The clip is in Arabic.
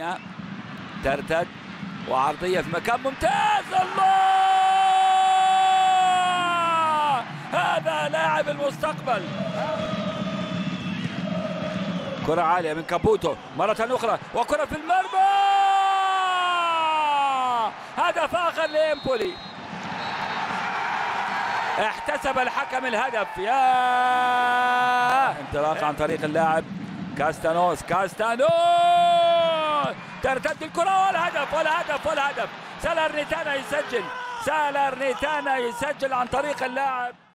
الثانية ترتد وعرضية في مكان ممتاز. الله، هذا لاعب المستقبل. كرة عالية من كابوتو مرة أخرى وكرة في المرمى، هدف آخر لإمبولي. احتسب الحكم الهدف. يا انطلاق عن طريق اللاعب كاستانوس. ترتد الكرة والهدف. سالرنيتانا يسجل عن طريق اللاعب